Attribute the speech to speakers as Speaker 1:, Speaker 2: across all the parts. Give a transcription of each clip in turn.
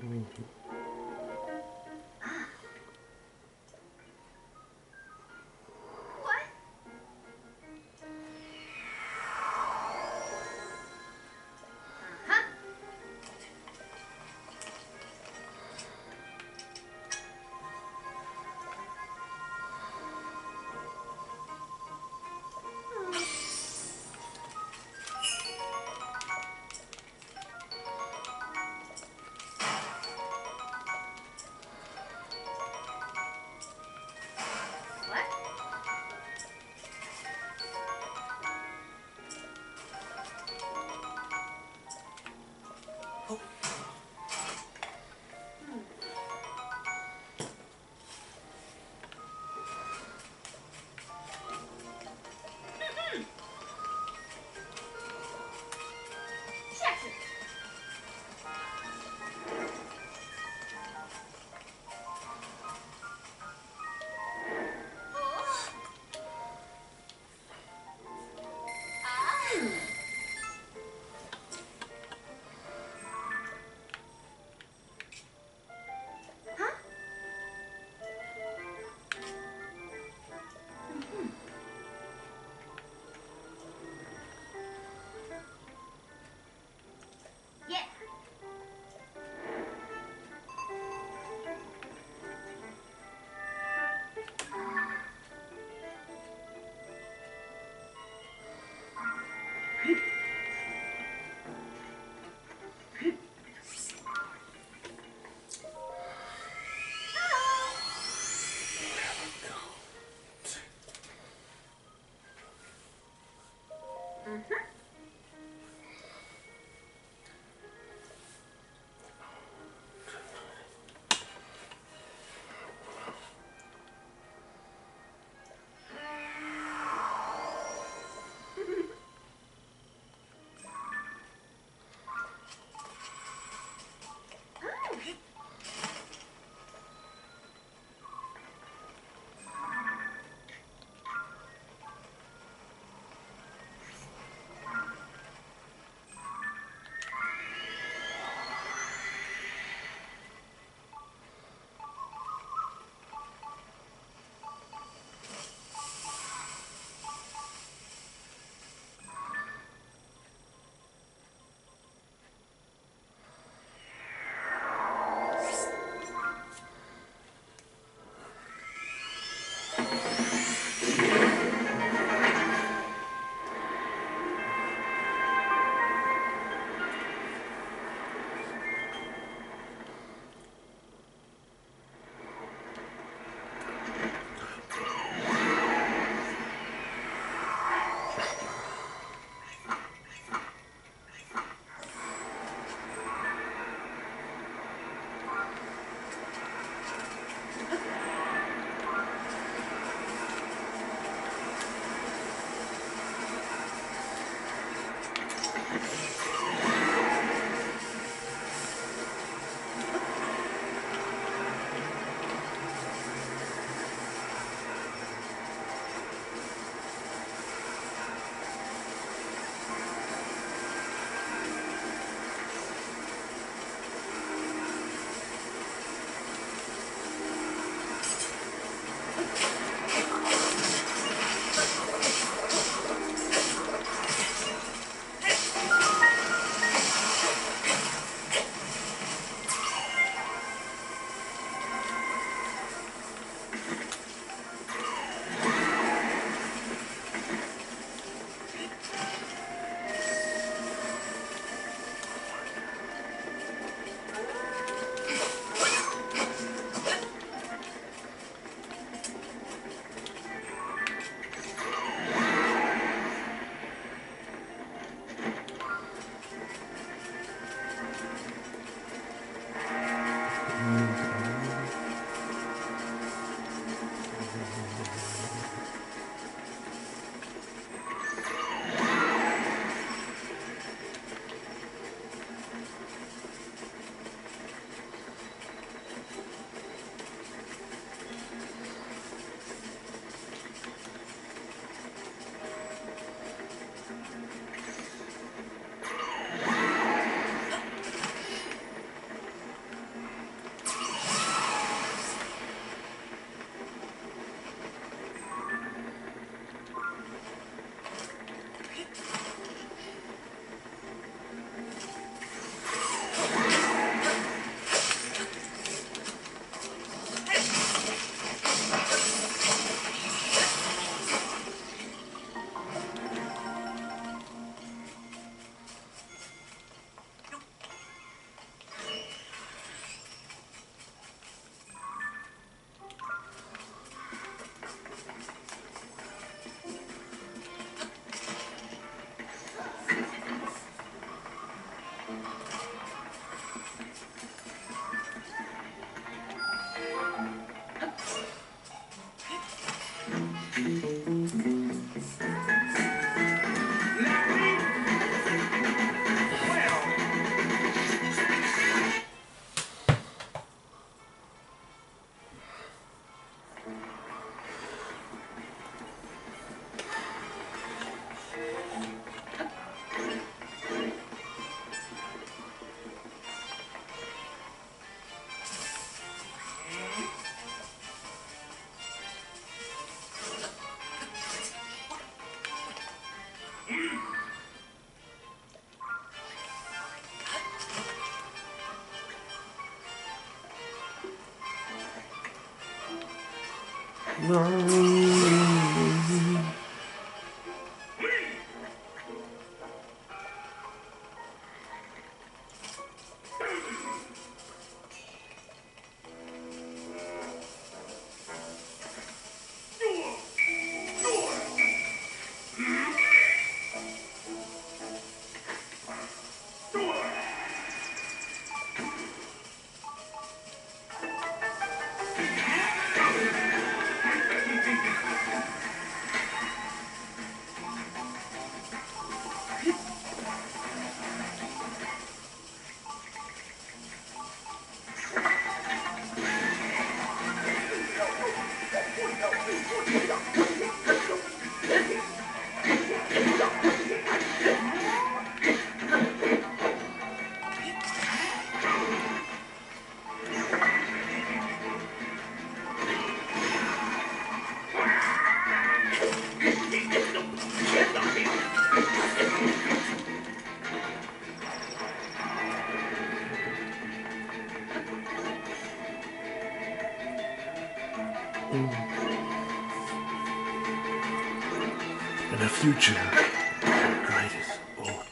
Speaker 1: Huh? In the future, night is old.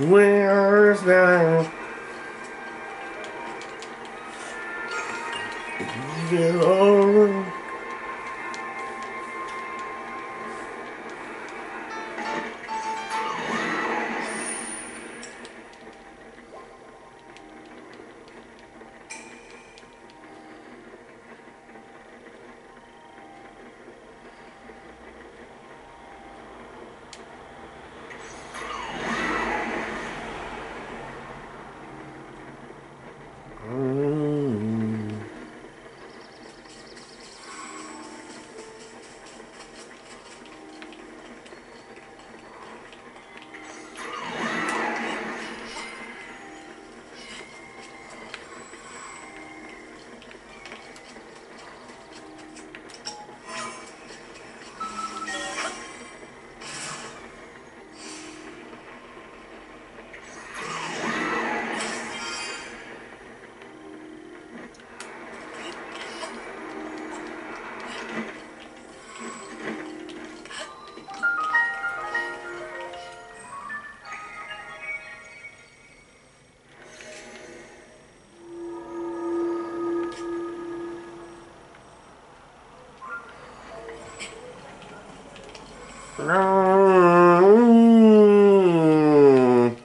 Speaker 1: Where's that? Yeah. No.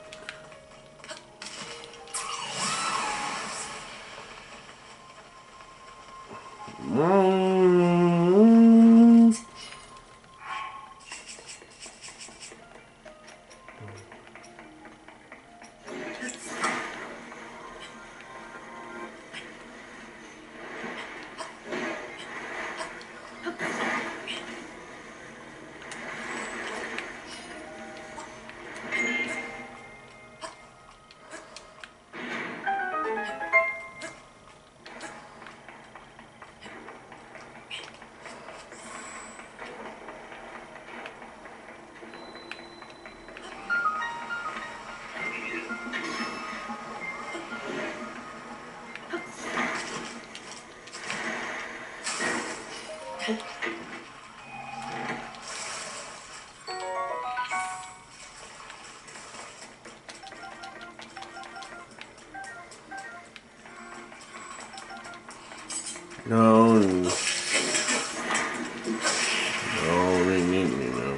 Speaker 1: No, they need me now.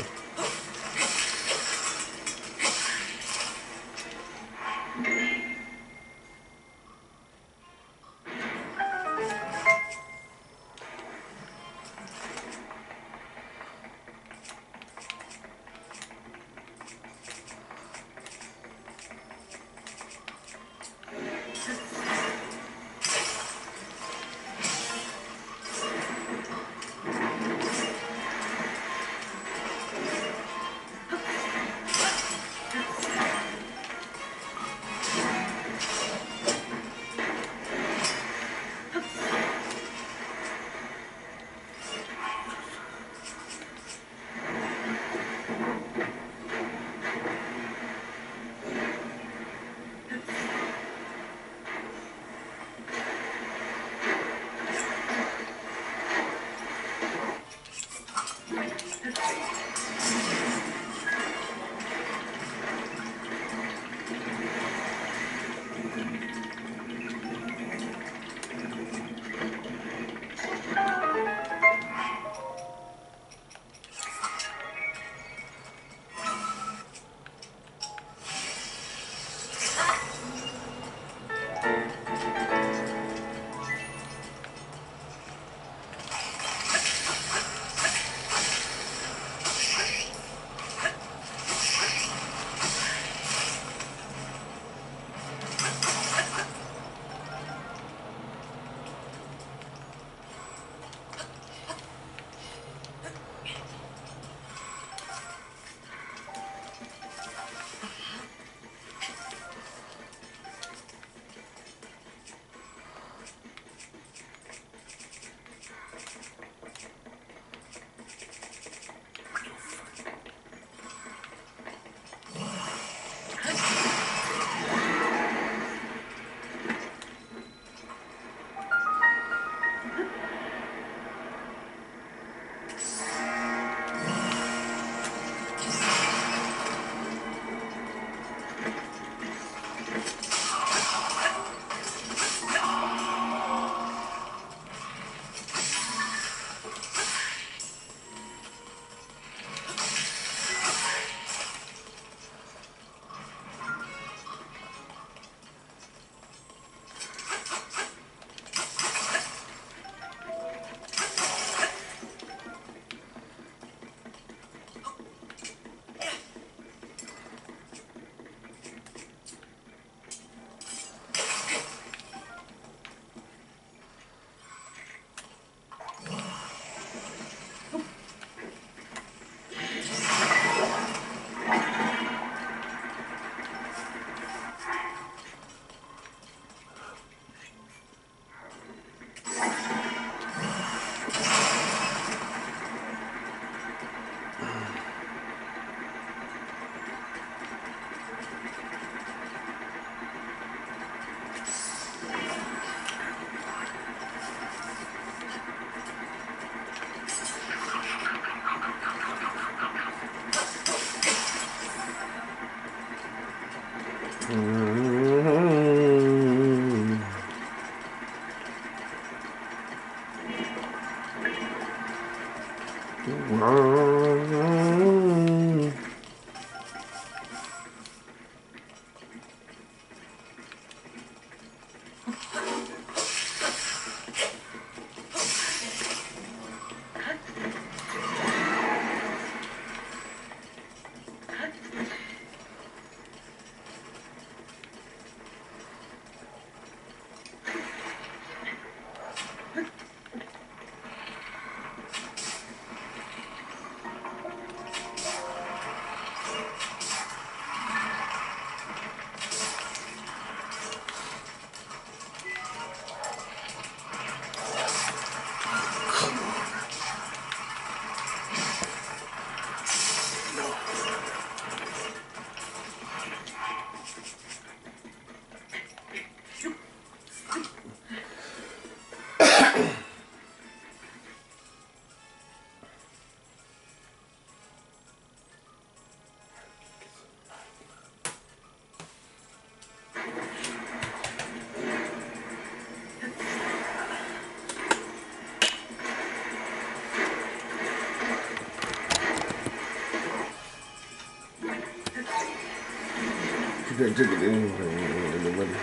Speaker 2: Take it in the money.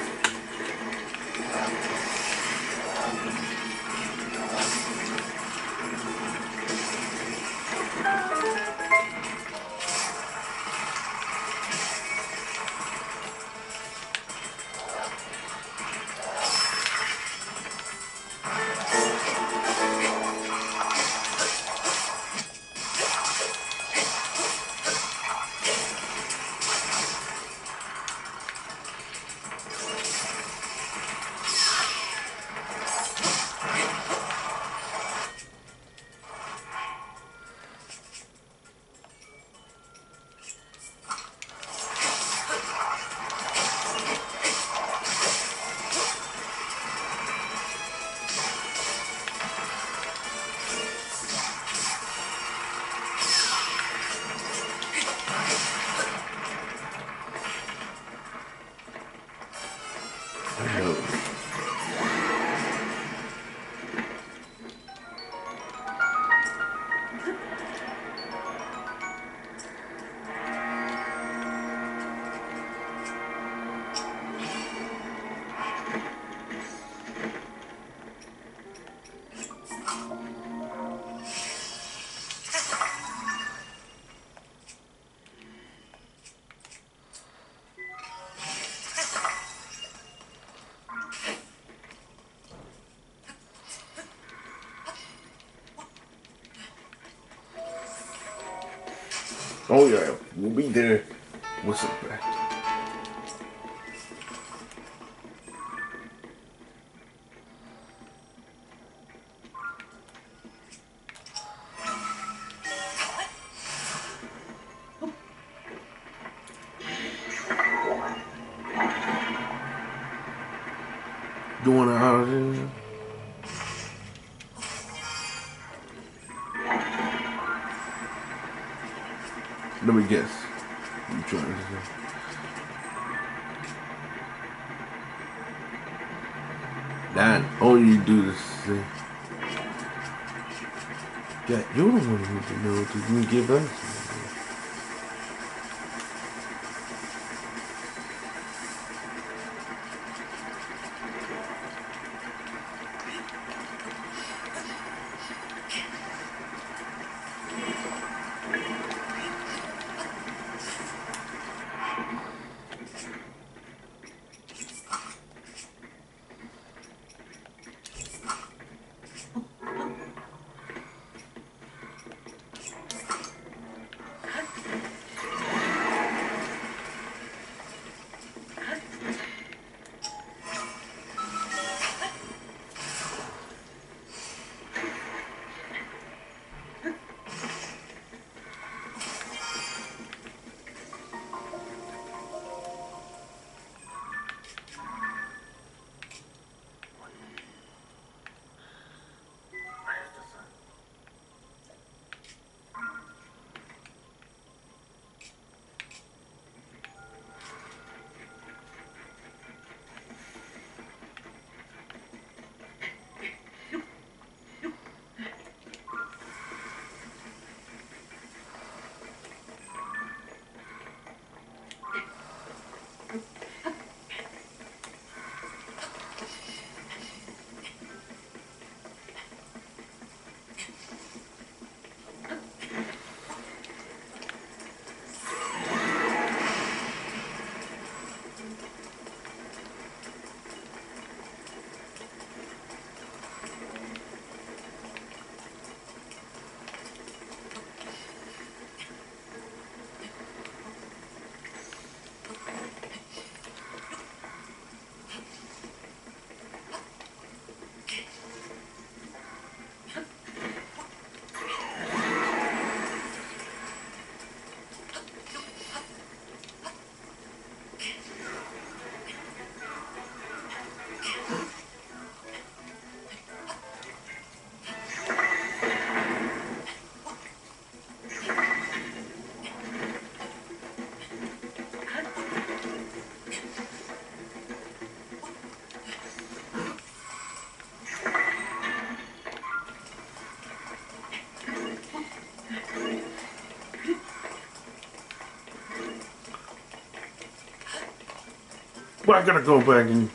Speaker 2: Oh yeah, we'll be there. What's up, man? Doing out of here. Let me guess. You trying to say? That all you do is say, yeah, you're the one who needs to know to you give us. Well, I gotta go back and.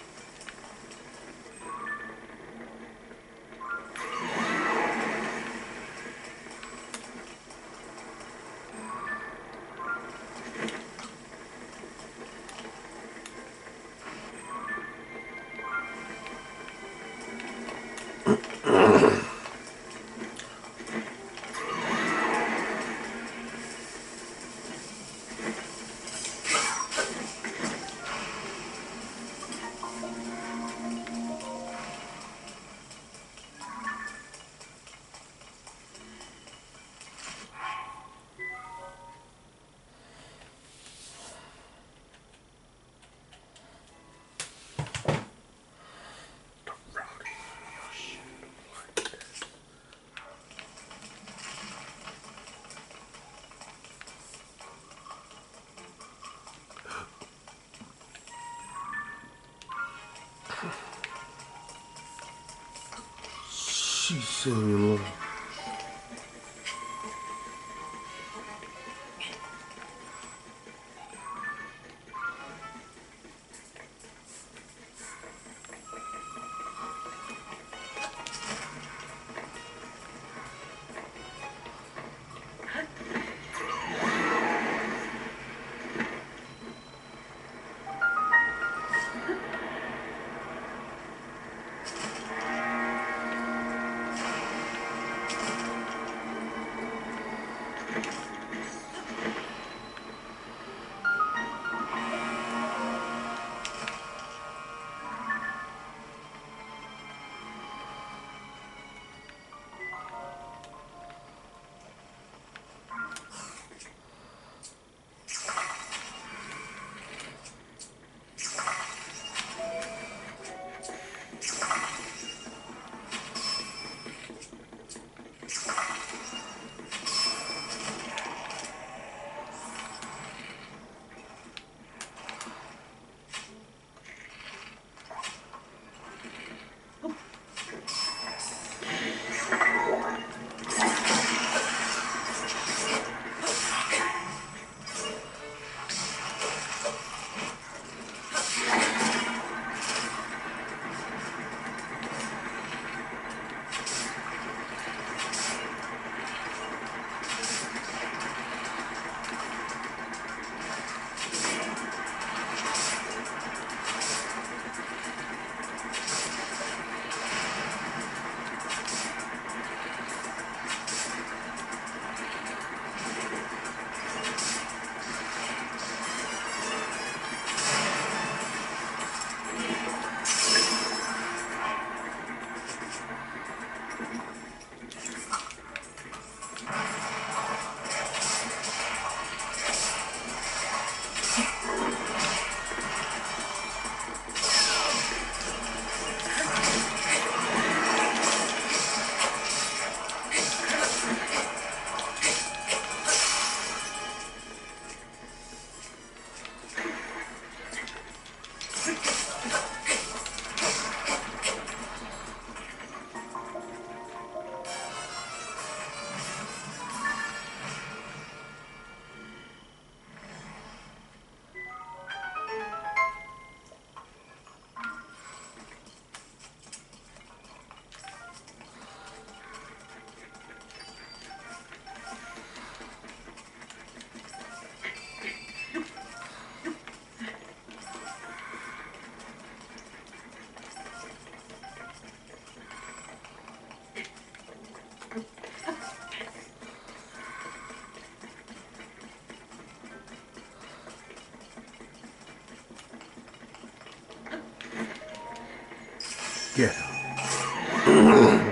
Speaker 2: She's singing low. Get up.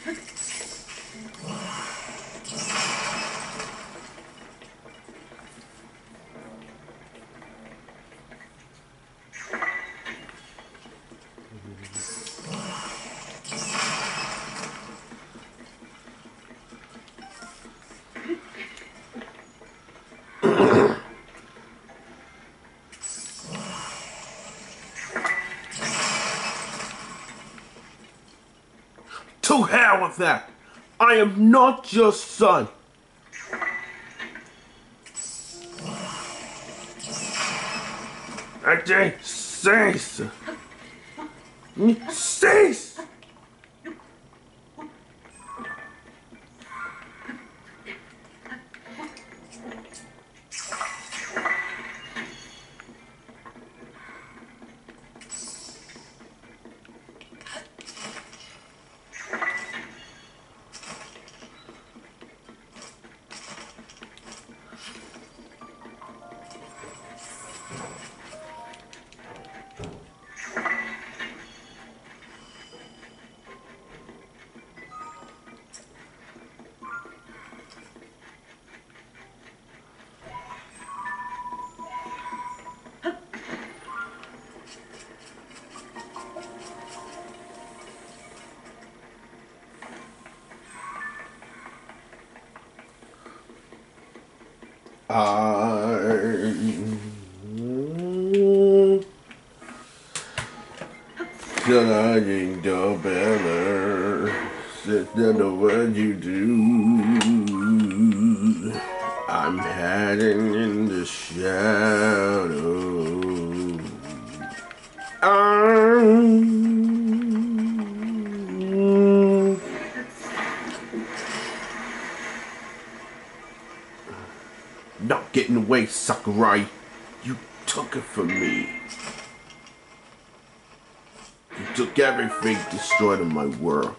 Speaker 2: To hell with that! I am not your son! Ajay, cease! Cease! Flying the banner, sit down to what you do. I'm hiding in the shadow. Not getting away, Sakurai. You took it from me. You took everything, destroyed in my world.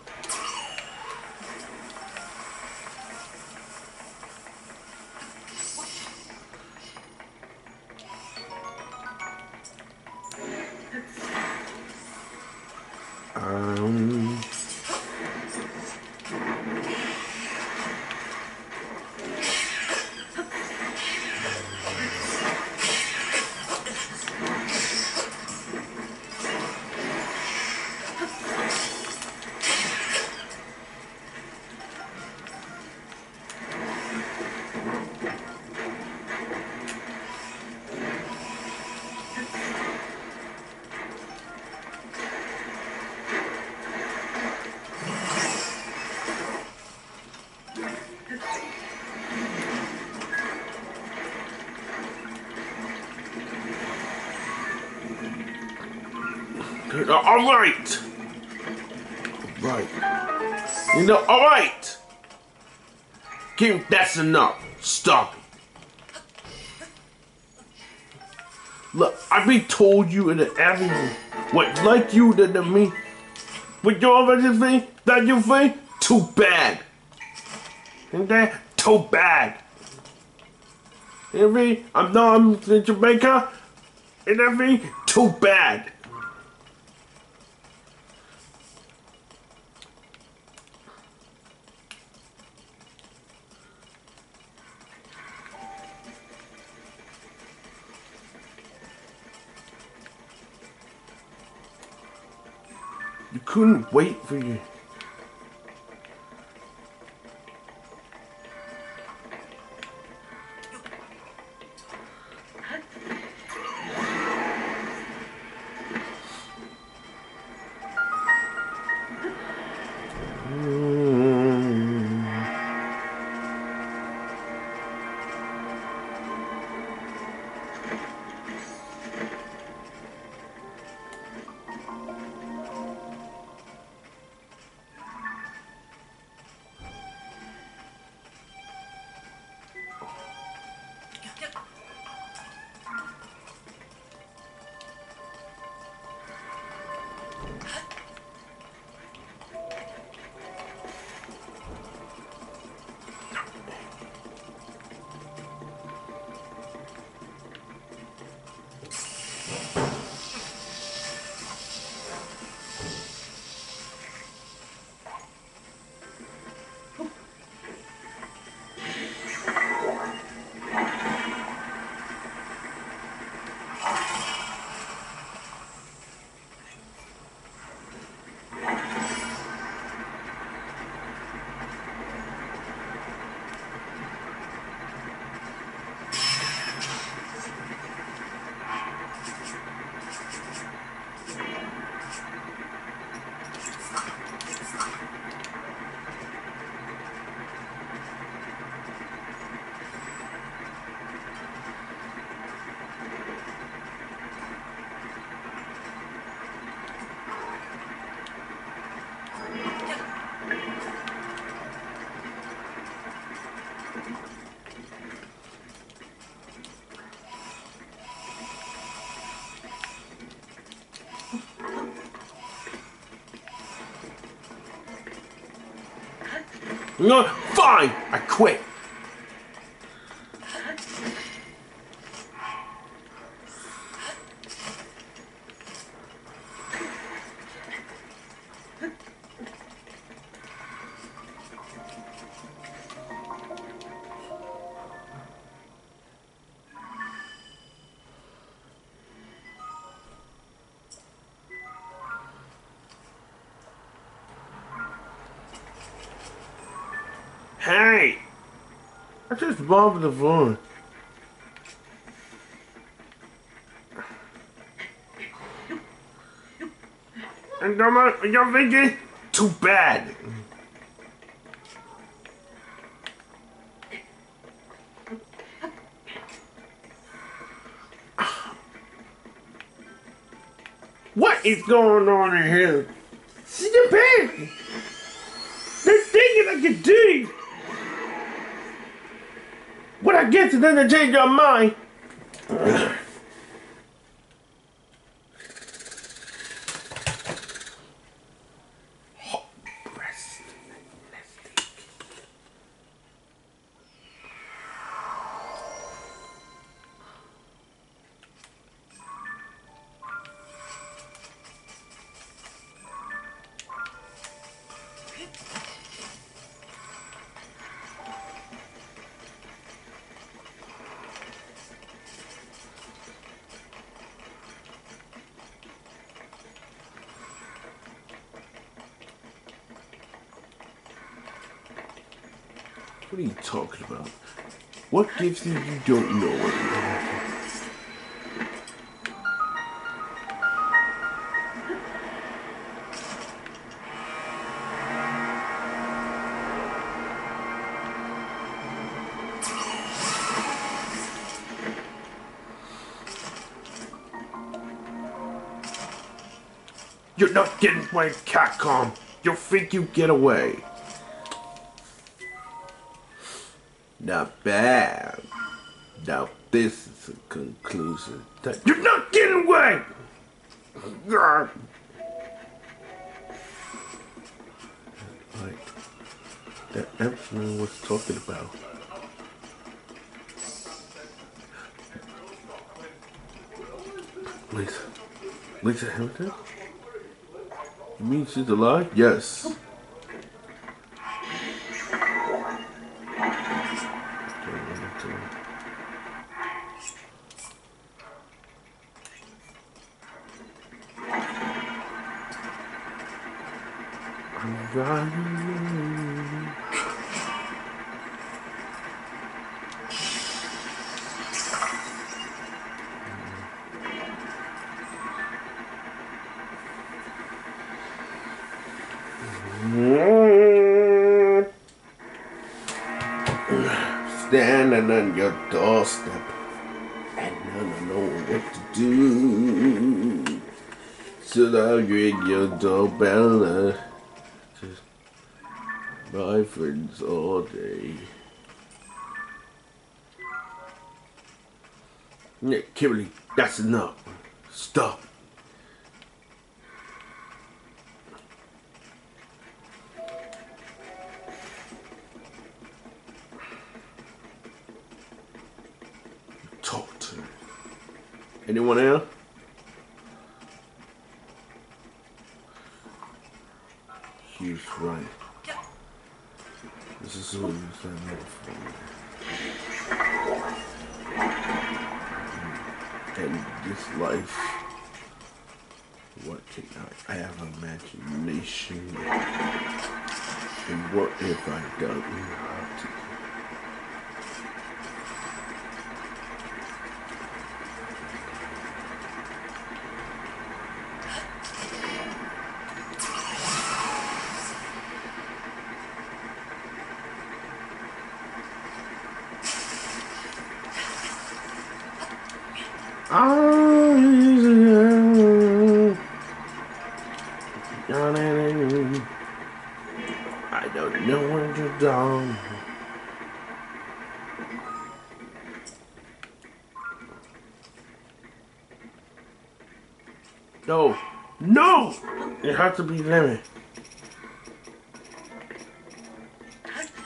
Speaker 2: Alright! Right. You know, alright! Kim, that's enough. Stop it. Look, I've been told you in everything. What, like you did to me? With your everything that you think? Too bad. Ain't that too bad? Every I'm done in Jamaica, and everything too bad. You couldn't wait for you. No, fine, I quit. Hey, I just bumped the phone. And you're thinking, too bad. What is going on in here? See the pen. They're thinking I can do. What I get to them to change your mind. What are you talking about? What gives you don't know? You're not getting away, Capcom. You'll think you get away. Not bad. Now this is a conclusion. You're not getting away! Like, that everyone was talking about. Lisa Hamilton? You mean she's alive? Yes. I'm running. Standing on your doorstep and I don't know what to do. Should I ring your doorbell? Just my friends all day. Yeah, Kimberly, that's enough. Stop. Talk to me. Anyone else? He's right. This is who you signed up for. And this life, what can I have imagination? And what if I don't know how to? I don't know where to go. No, no! It has to be lemon.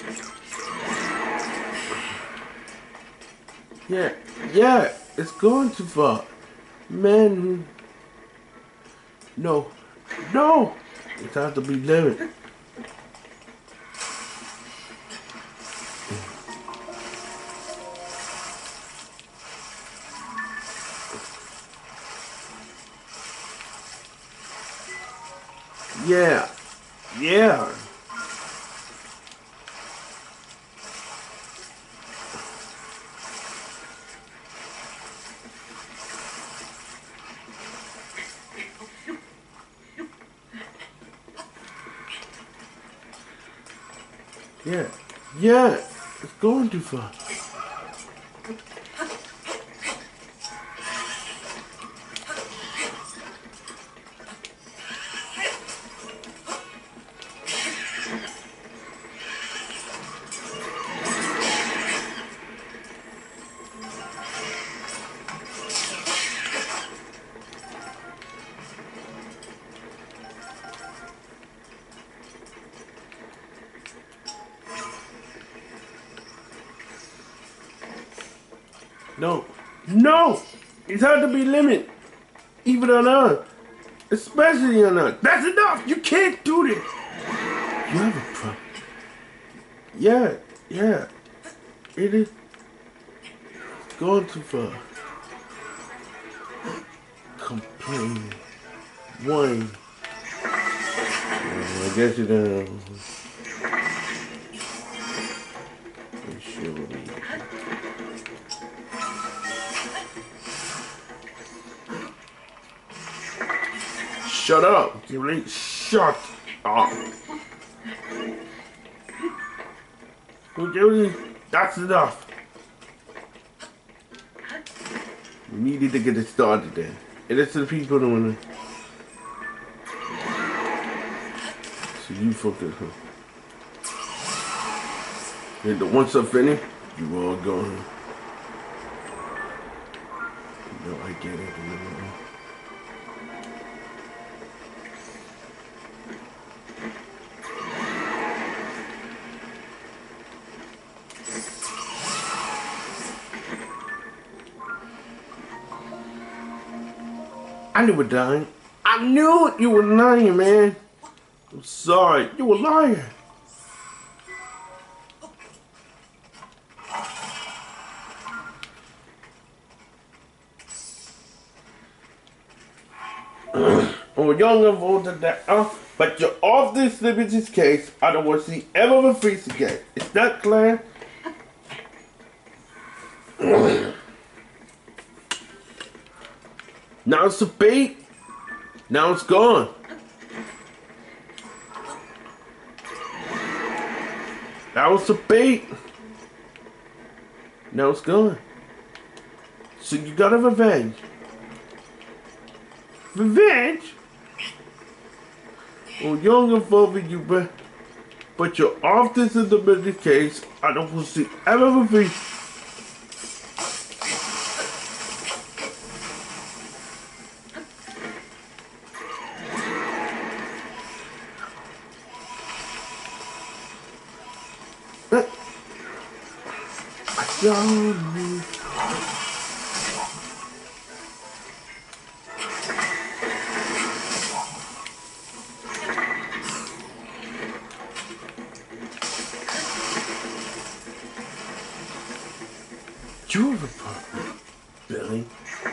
Speaker 2: Yeah, yeah, it's going too far. Man, no, no, it has to be limited. Yeah, yeah. Yeah, yeah, it's going too far. No, no, it has to be limited, even on Earth, especially on Earth. That's enough. You can't do this. You have a problem. Yeah, yeah, it is going too far. Complaining, whining. I guess you don't. Surely. Shut up, Julie. Shut up. Well, Julie, that's enough. We needed to get it started then. And it's the people that wanna. So you focus. And once I finish, you all going. No, I get it. I knew you were dying. I knew you were lying, man. I'm sorry. You were lying. Oh, younger voted that but you're off this liberty's case. I don't want to see ever a freeze again. Is that clear? Now it's a bait. Now it's gone. That was a bait. Now it's gone. So you got a revenge. Revenge? Well, younger voted you, but you're off this indemnity case. I don't want to see ever a freeze. You have a problem, Billy.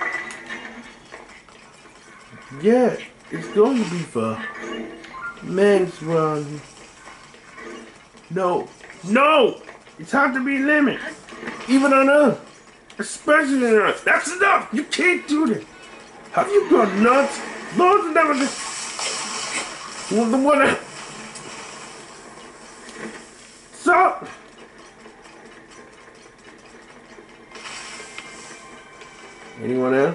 Speaker 2: Yeah, it's going to be for men's run. No, no! It's hard to be limited. Even on Earth. Especially on Earth. That's enough! You can't do this. Have you gone nuts? Lord never did. Well, the one. Stop! Anyone else?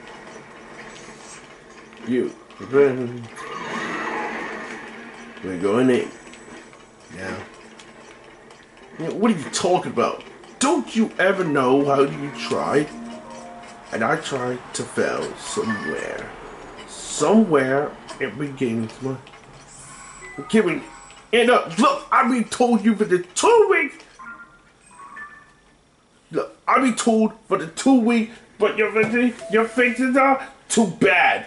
Speaker 2: You. We're going in. Now. What are you talking about? Don't you ever know how you tried? And I tried to fail somewhere. Somewhere it begins my. Giving it up. Look, I've been told you for the 2 weeks. Look, I be told for the 2 weeks, but your fixes are too bad.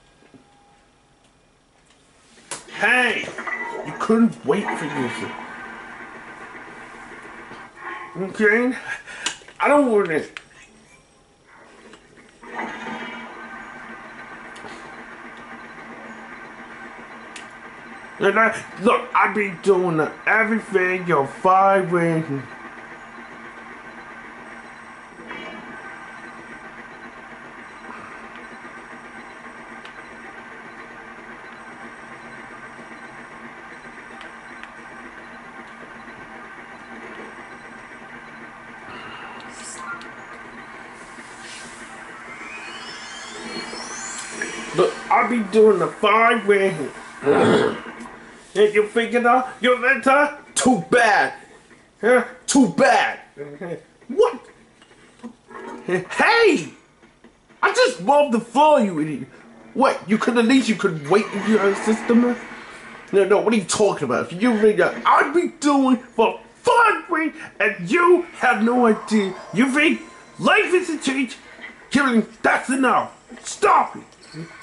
Speaker 2: Hey, you couldn't wait for this. Okay? I don't want it. Look, I be doing everything your 5 ways. Look, I be doing the 5 ways. And you figured out your mentor? Too bad. Huh? Too bad. What? Hey! I just mobbed the floor, you idiot. What? You could at least wait if you had a system? No, what are you talking about? If you think I'd be doing for 5 weeks and you have no idea. You think life is a change? Killing, that's enough. Stop it.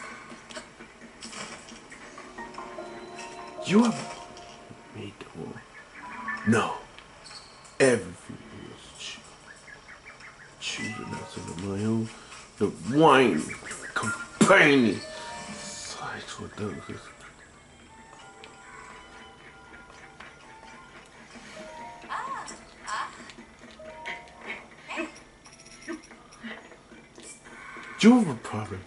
Speaker 2: You have made the war. No. Everything is choosing us into my own. The wine, complaining. Sides with those. You have a problem.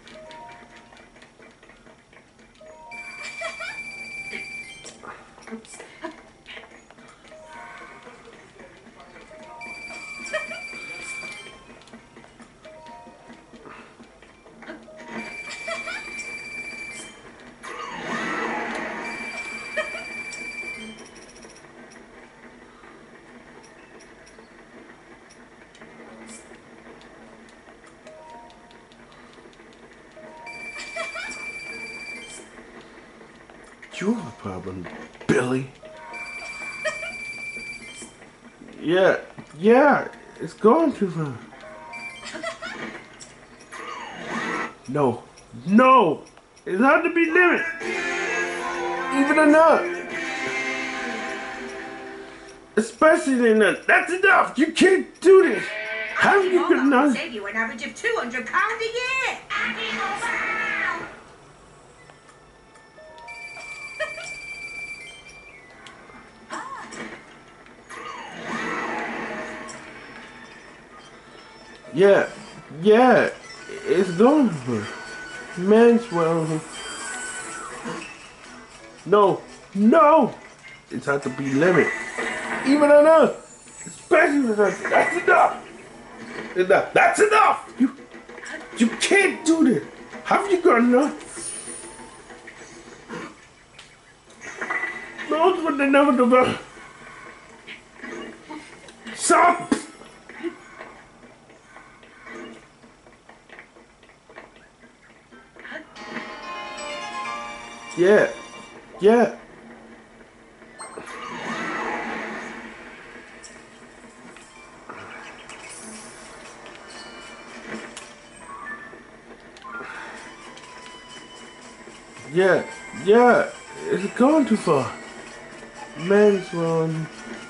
Speaker 2: You have a problem, Billy. Yeah, it's going too far. No, it has to be limited. Even enough. Especially enough. That's enough. You can't do this. How are you gonna
Speaker 3: save you an average of £200 a year?
Speaker 2: Yeah, it's going for Maxwell. No, it's had to be limited. Even enough, especially with us. That's enough. That's enough. You can't do this. Have you got enough? Those were the inevitable. Stop. Yeah. Yeah, it's gone too far. Man's wrong.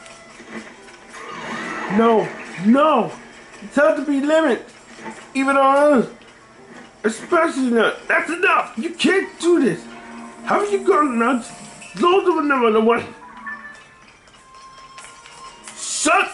Speaker 2: No, it's had to be limited. Even on us. Especially now. That's enough. You can't do this. Have you got nuts? Loads of them never know what. Shut.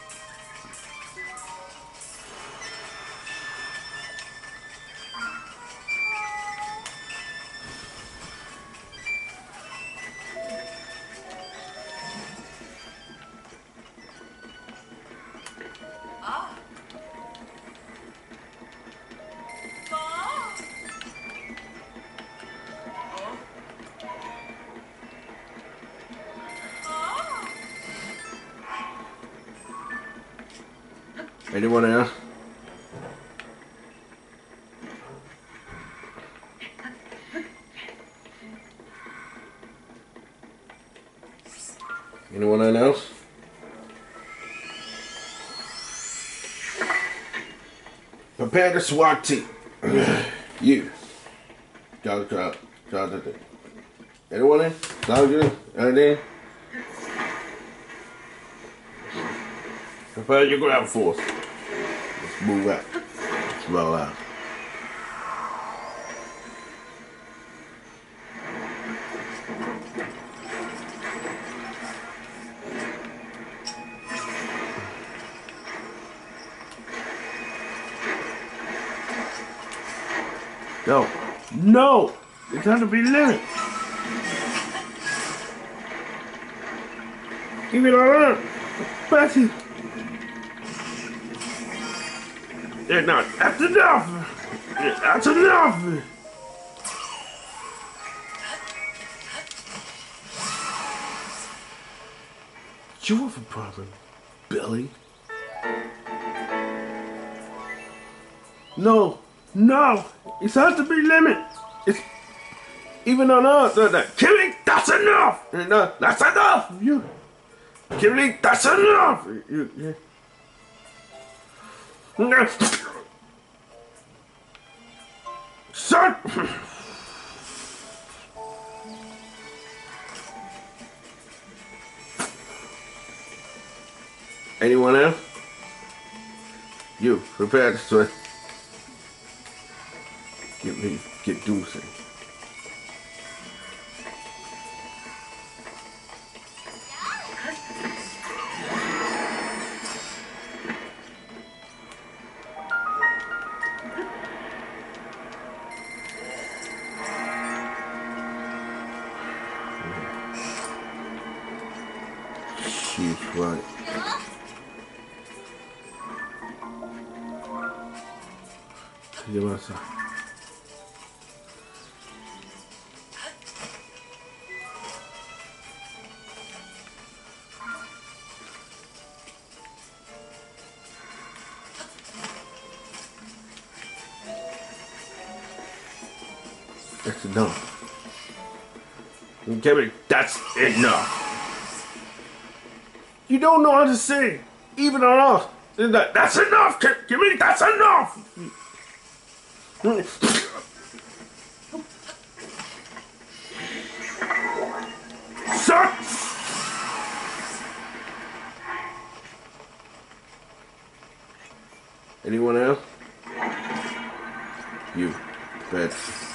Speaker 2: Anyone else? Anyone else? Prepare the SWAT team. You. Jonathan. Anyone in? Sergeant? Anything? Prepare your ground force. Let's move out. Let's roll out. No! It's time to be limit. Give it all up. Betty. Yeah, no, that's enough. Yeah, that's enough. You have a problem, Billy. No, it has to be limit. It's even on us. Killing, that's enough. No, that's enough. You, Killing, that's enough. Yeah. No. Son. Anyone else? You, prepare this way. Get Doomsday. She's right. Give us a... That's enough. Kevin, that's enough. You don't know how to sing, even on us. That's enough, Kevin, that's enough. Son! Anyone else? You, bed.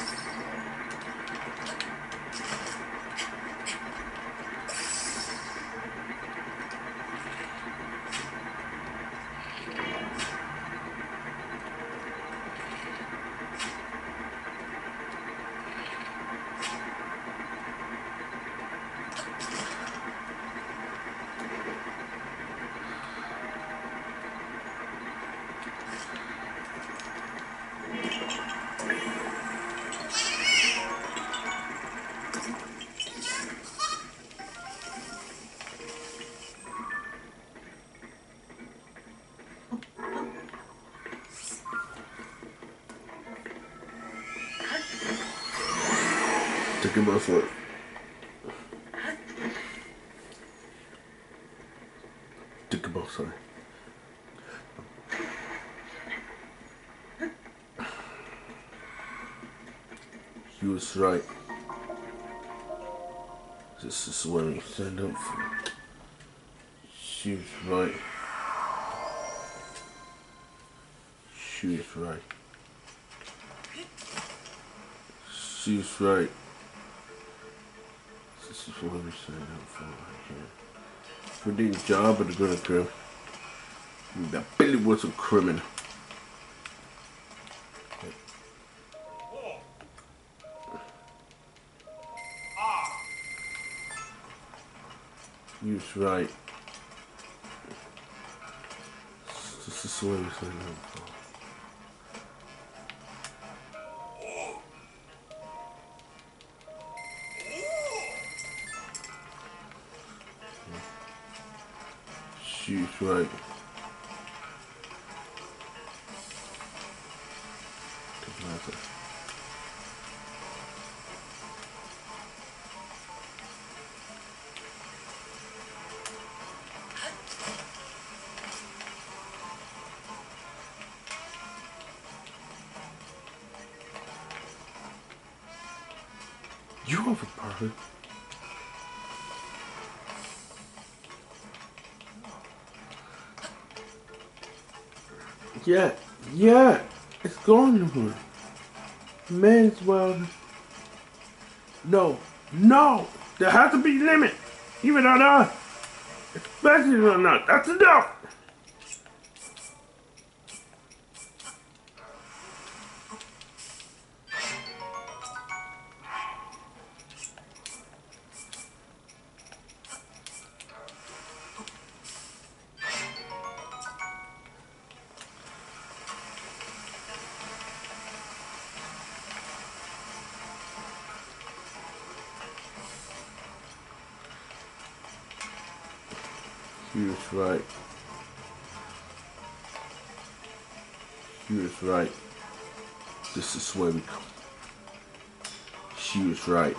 Speaker 2: Take him by foot. Take him outside. He was right. This is what we signed up for. She was right. She was right. She was right. This is what we signed up for right here. For the job of the good girl. That Billy was a criminal. He was right. This is what we signed up for. She's right. You have a party. Yeah, it's going to one. Man's well. No, there has to be a limit. Even on us. Especially on us. That's enough. She was right. She was right. This is where we come. She was right.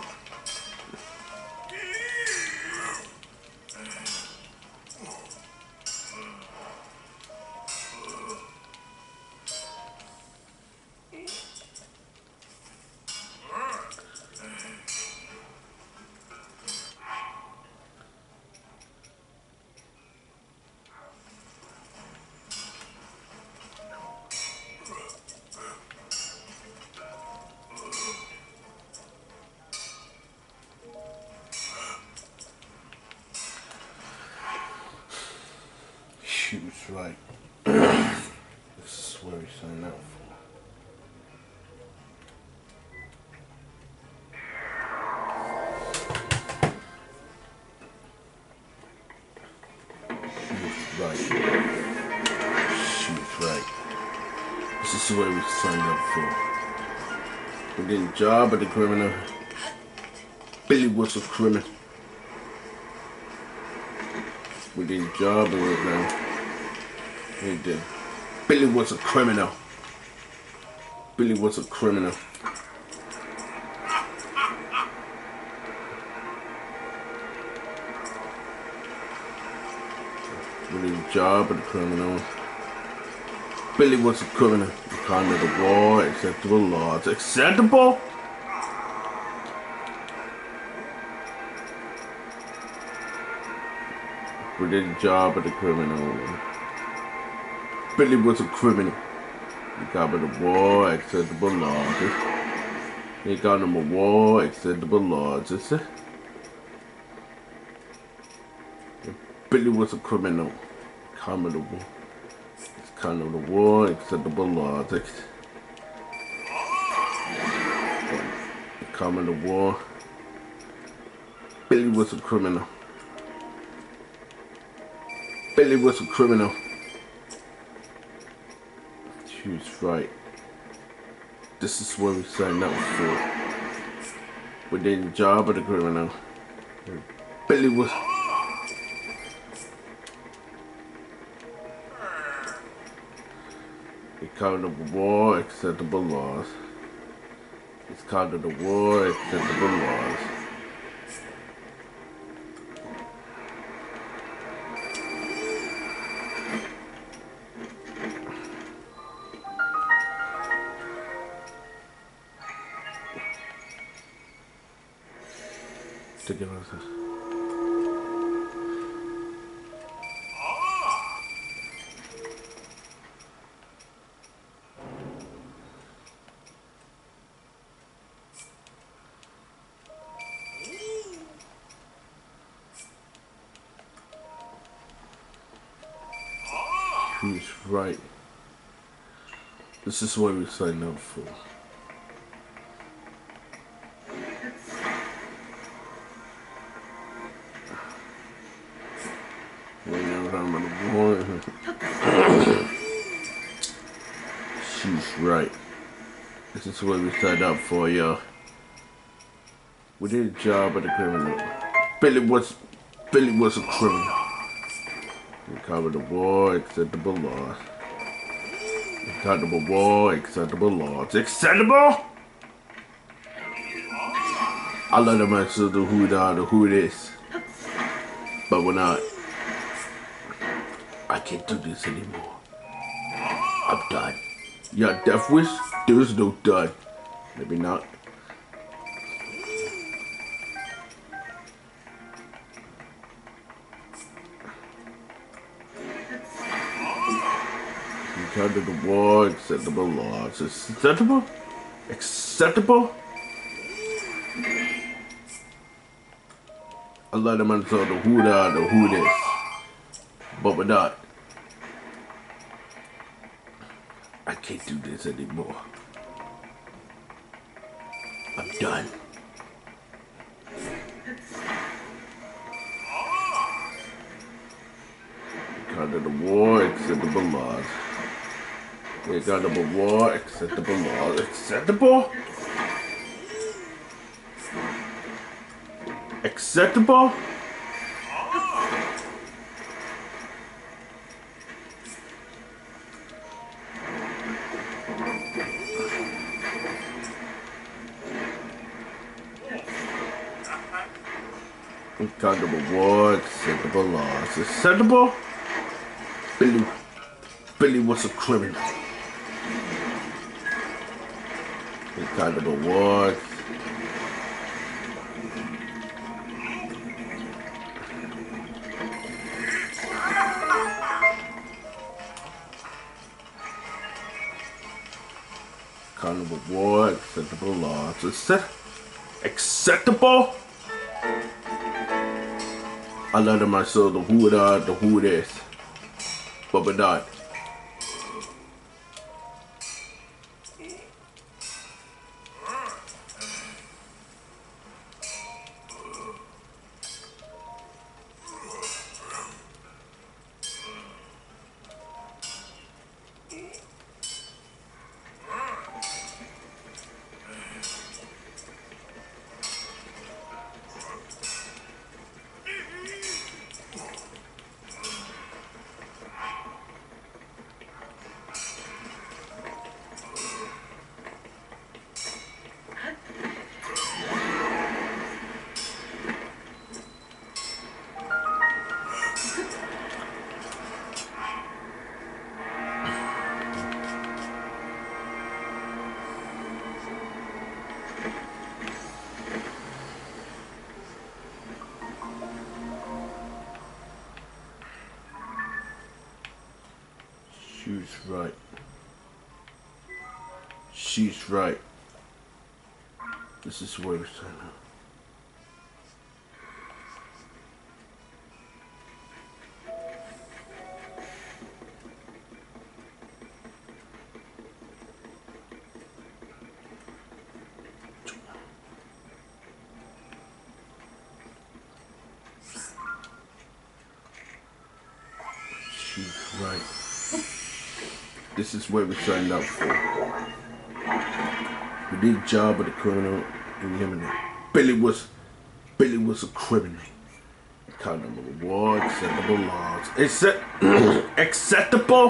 Speaker 2: She was right. This is where we sign up for. She was right. She was right. This is where we signed up for. We did a job of the criminal. Billy was a criminal. We did a job of it now. We did. Billy was a criminal. Billy was a criminal. We did a job of the criminal. Billy was a criminal. The conduct of war, acceptable laws. Acceptable? We did a job of the criminal. Billy was a criminal. He got him a war, acceptable laws. He got him a war, acceptable laws. Billy was a criminal. Common it's kind of the war, acceptable laws. Common the war. Billy was a criminal. Billy was a criminal. She was right. This is what we signed up for. We did the job of the criminal. Billy was... It's called the war, acceptable laws. It's called the war, acceptable laws. Together. He's right. This is what we signed up for. She's right. This is what we signed up for, y'all. We did a job of the criminal. Billy was a criminal. We covered the war, acceptable laws. Acceptable war, acceptable laws. Acceptable? I let them answer the who it is. But we're not. I can't do this anymore. I'm done. Yeah, Death Wish? There is no done. Maybe not. Under the war, acceptable laws. Acceptable? Acceptable? I let them answer the who that, the who this. But we're not. I can't do this anymore. I'm done. Under the war, acceptable laws. We got the war, acceptable laws. Acceptable? Acceptable? We got the war, acceptable laws. Acceptable? Billy was a criminal. He kind of awards. Kind of award, acceptable laws. Acceptable? I let him myself the who it are, the who it is. But we're not. She's right. She's right. This is where we're starting. She's right. This is what we signed up for. We did a job with the criminal and him and Billy was a criminal. Kind of reward, acceptable laws. Acceptable?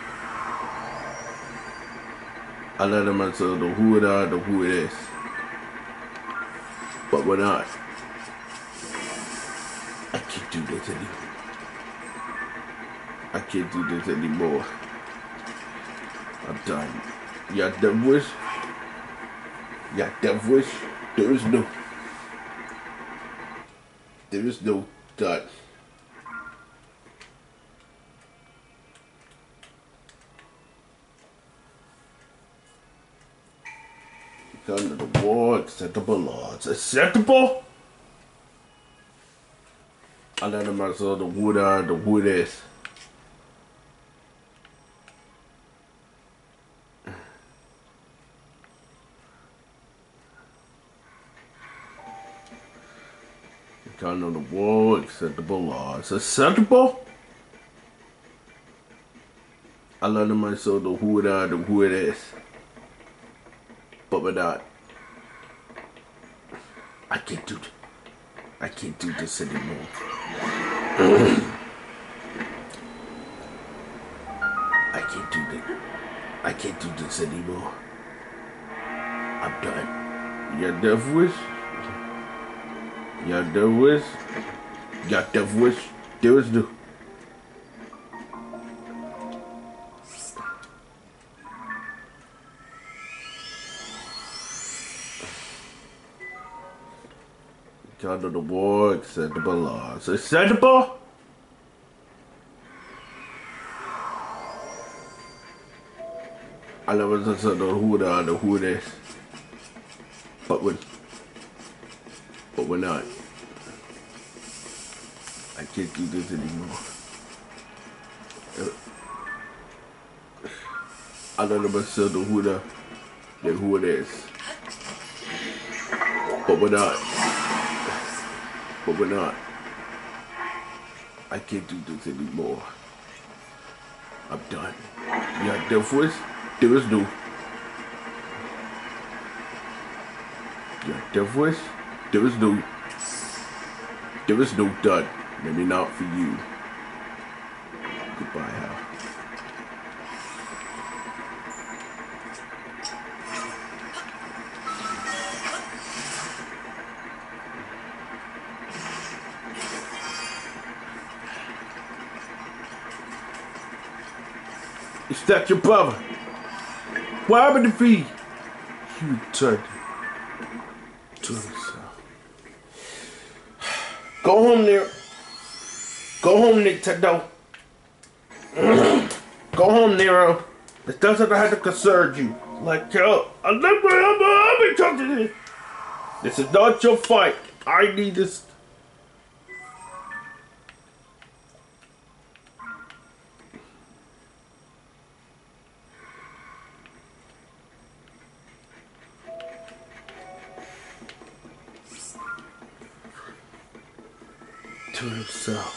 Speaker 2: I let him answer the who it are, the who it is. But we're not. I can't do this anymore. I can't do this anymore. I'm done. Yeah, devilish. Yeah, devilish. There is no done. Under the war, acceptable laws. Acceptable? I let him answer the wood are, the wood is. Kind of the war, acceptable laws. Acceptable? I learned myself the who it are, the who it is. But we're not. I can't do this anymore. I can't do this anymore. I'm done. Yeah, devilish. Yeah, devilish. Yeah, devilish. There is no. Kind of the war, acceptable laws. Acceptable? I never just don't know who it is. But we're not. I can't do this anymore. I don't know myself know who it is. But we're not. But we're not. I can't do this anymore. I'm done. Yeah, therefore, there is no. Yeah, therefore, there is no. There is no done. Maybe not for you. Goodbye, Hal. Is that your brother? What happened to me? You turned to himself. Go home there. Go home, Nintendo. Go home, Nero. It doesn't have to concern you. Like, yo, I'll be talking to this. This is not your fight. I need this. To himself.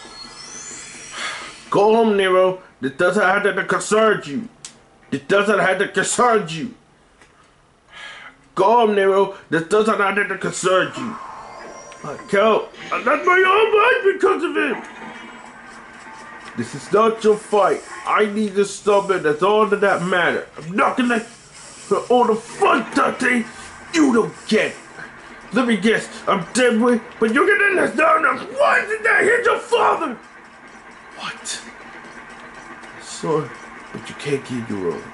Speaker 2: Go home, Nero. This doesn't have to concern you. This doesn't have to concern you. Go home, Nero. This doesn't have to concern you. Kel, I lost my own life because of him. This is not your fight. I need to stop it. That's all that matters. I'm not gonna for all the fun Dante you don't get. Let me guess, I'm dead weight, but you get in this down. Why did that hit your father? What? Sorry, but you can't keep your own.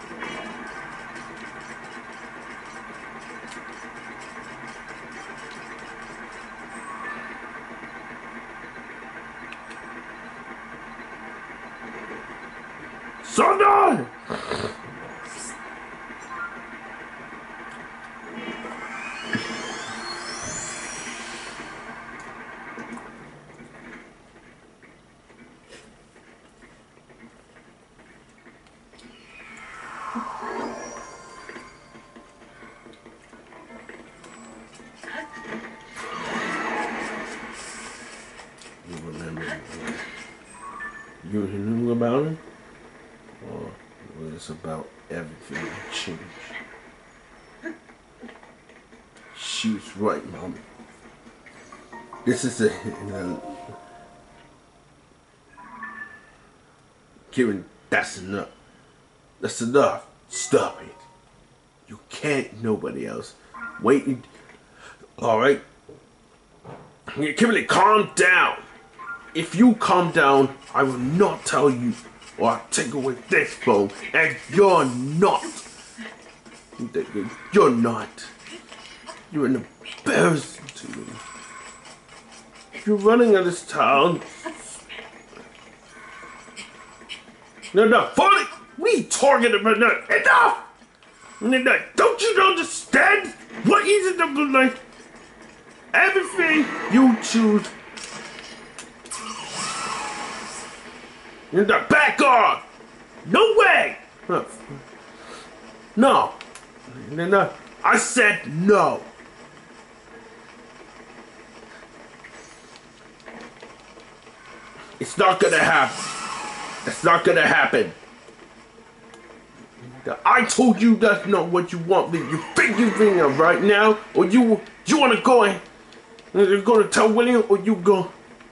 Speaker 2: Son on! You knew about it? Or was it about everything that changed? She was right, Mommy. This is Kieran, that's enough. That's enough. Stop it. You can't, nobody else. Wait. Alright? Kimberly, calm down. If you calm down, I will not tell you, or I'll take away this phone, and you're not. You're not. You're an embarrassment to me. You're running out of this town. No, funny. We targeted but not enough. Don't you understand? What is it that like? Everything you choose. You're the back off! No way! No. No. I said no. It's not gonna happen. It's not gonna happen. I told you that's not what you want me. You think you're thinking of right now, or you wanna go and you're gonna tell William, or you go.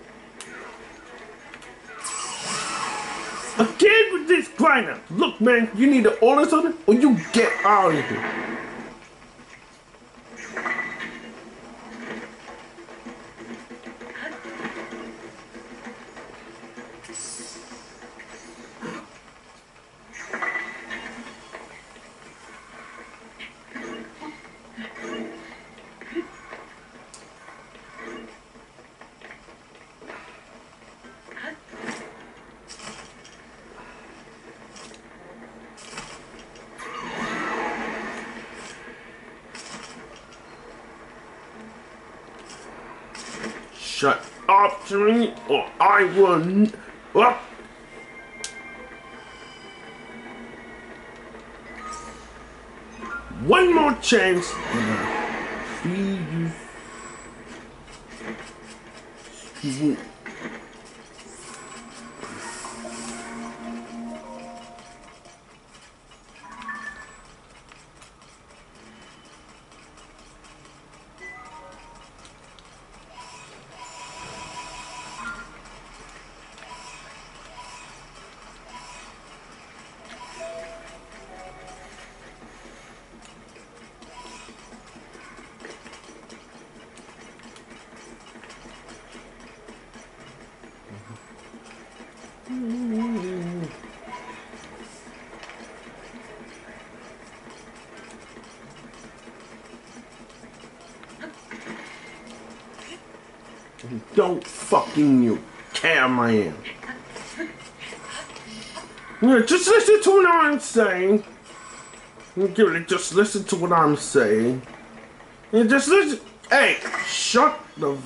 Speaker 2: Again with this grinder. Look, man, you need to order something or you get out of here. shut up to me, or I will. One more chance, and I'll feed you. You won't. Don't fucking you care, man. Yeah, just listen to what I'm saying. Just listen to what I'm saying. Yeah, just listen. Hey, shut the.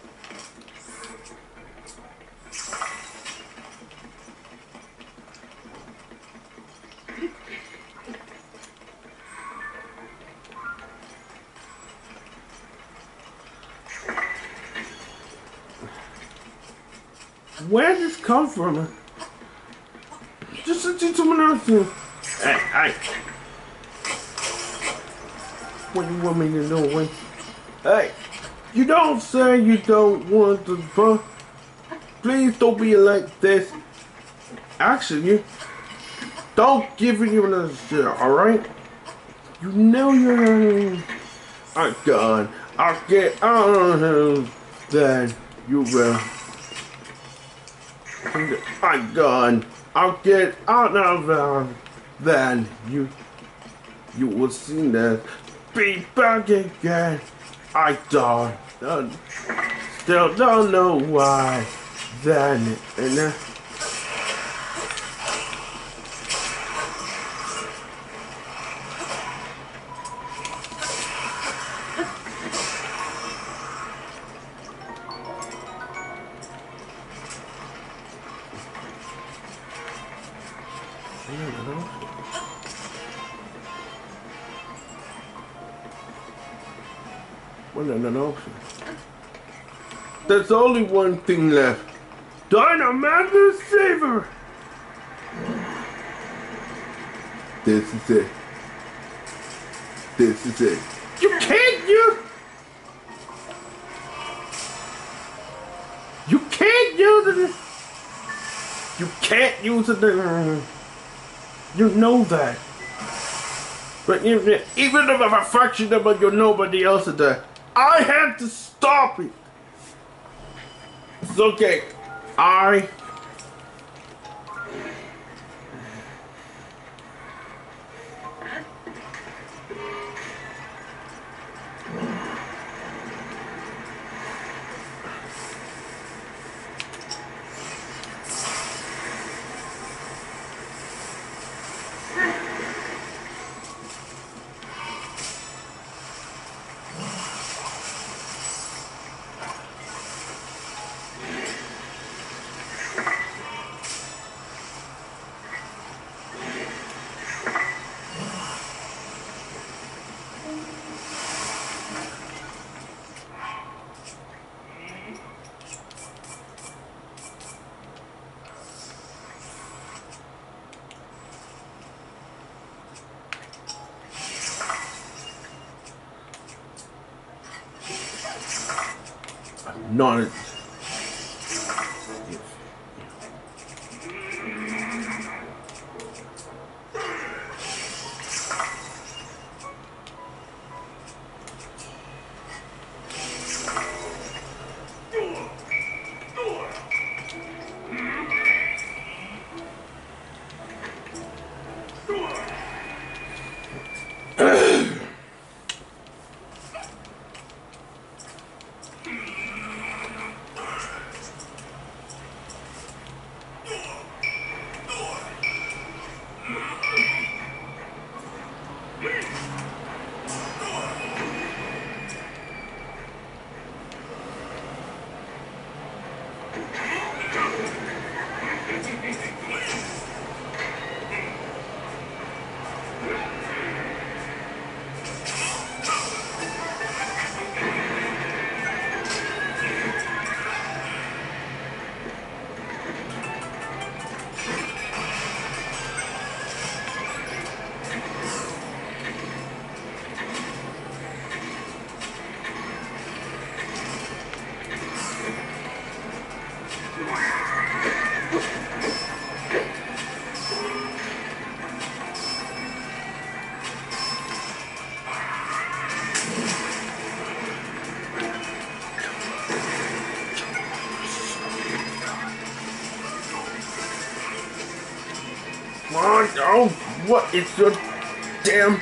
Speaker 2: Where did this come from? Just listen to what I'm saying. Hey. What do you want me to do? When? Hey, you don't say you don't want to, bro. Please don't be like this. Actually, don't give it you another shit, alright? You know you're. I'm gone. I'll get on him. Then you will. I'm gone. I'll get out of there. Then you will see that. Be back again. I still don't know why. Then and no. There's only one thing left. Dynamander Saver! This is it. This is it. You can't use... You can't use it. You can't use it. You know that. But even if I'm a fraction of it, you're nobody else is there. I had to stop it. It's okay. Not Come on, oh, what is your damn...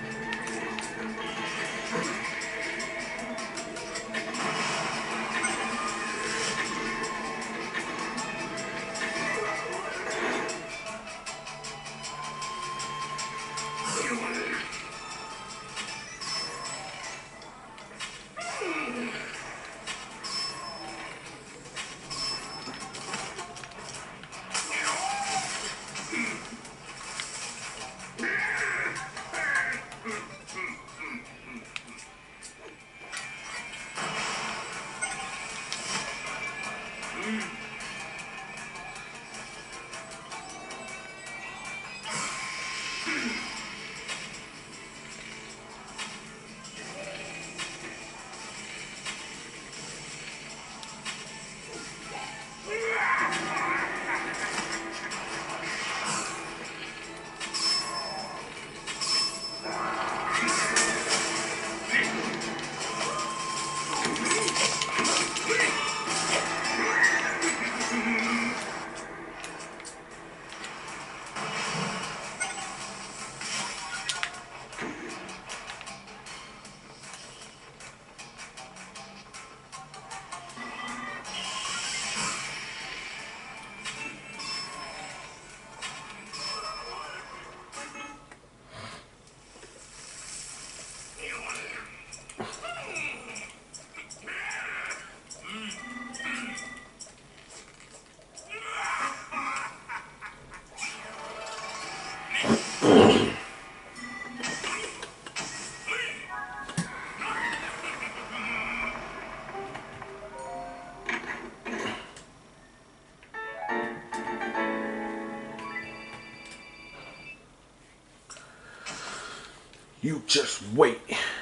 Speaker 2: You just wait.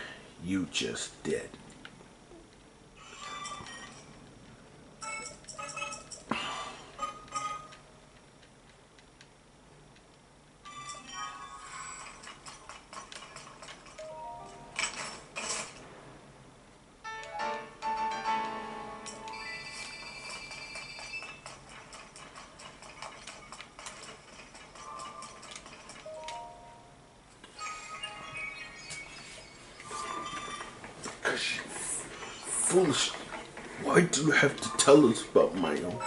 Speaker 2: You just did. Foolish. Why do you have to tell us about my own?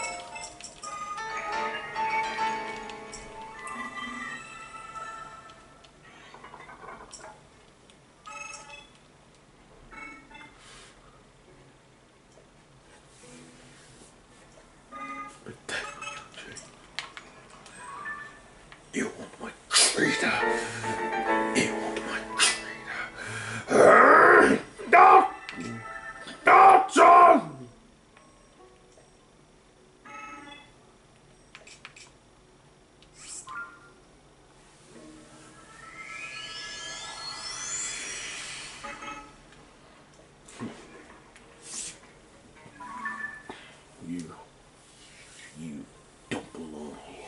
Speaker 2: You want my traitor. You want my traitor. No! No, John! You don't belong here.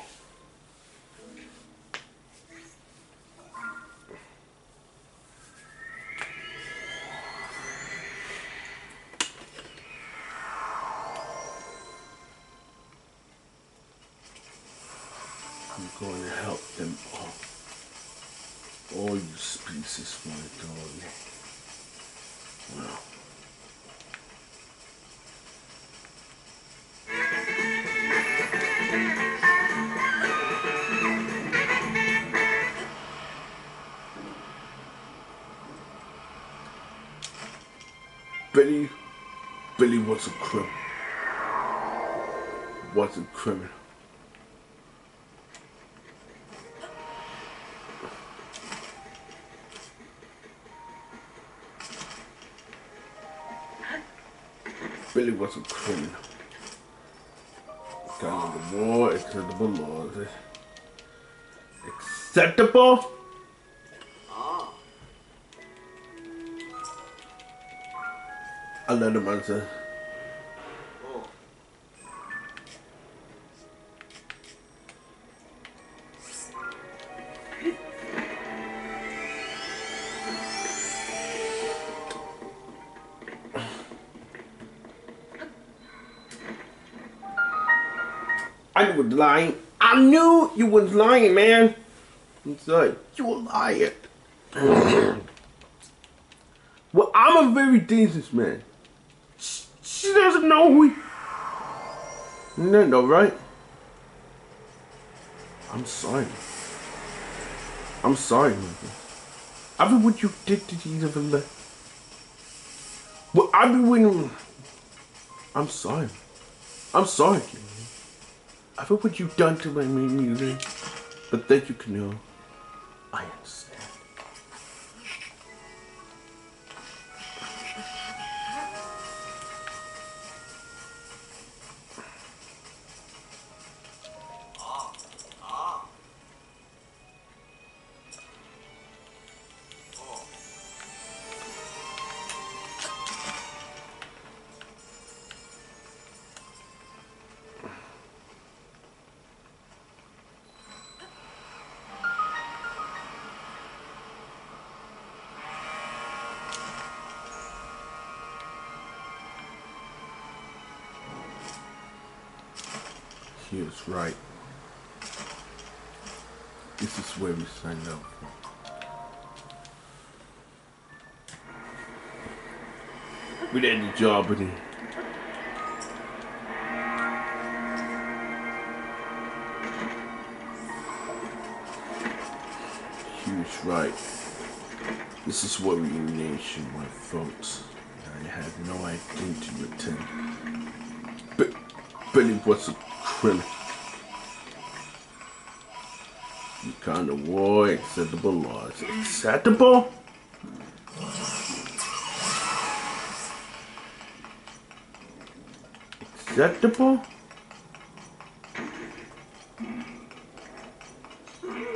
Speaker 2: I'm going to help them all. All you species want to go on me. Well. Billy was a criminal. Was a criminal. Billy was a criminal. Got under more acceptable laws. Acceptable? I let him answer. I was lying. I knew you was lying, man. He's like, you were lying. Well, I'm a very dangerous man. She doesn't know who he... No, right? I'm sorry. I'm sorry, Mother. After what you did to these of them. Well, I've been waiting. I'm sorry. I'm sorry, Jimmy. After what you've done to my music. But thank you, Canoe. I understand. He was right. This is where we signed up for. We did the job with him. He was right. This is what we nation my folks. I had no idea to attend. But Billy was a criminal. You kind of war acceptable laws. Acceptable? Acceptable?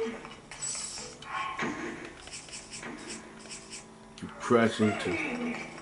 Speaker 2: You crash into